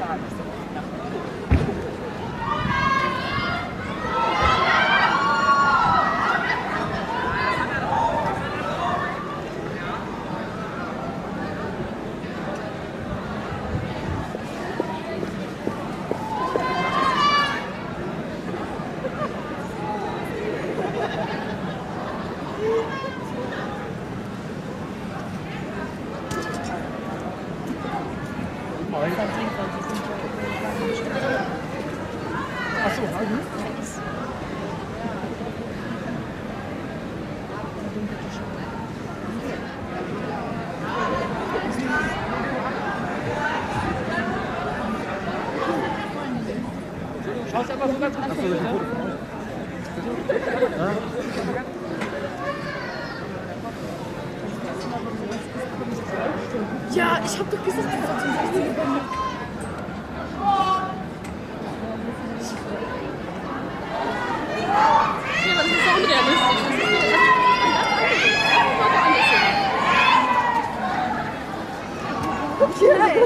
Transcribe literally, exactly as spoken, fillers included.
Schaust du einfach so ganz gut. Ja, ich hab doch gesagt, das war zum sechzehn Uhr. Ja, das ist so unrealistisch. Das ist so, das ist okay.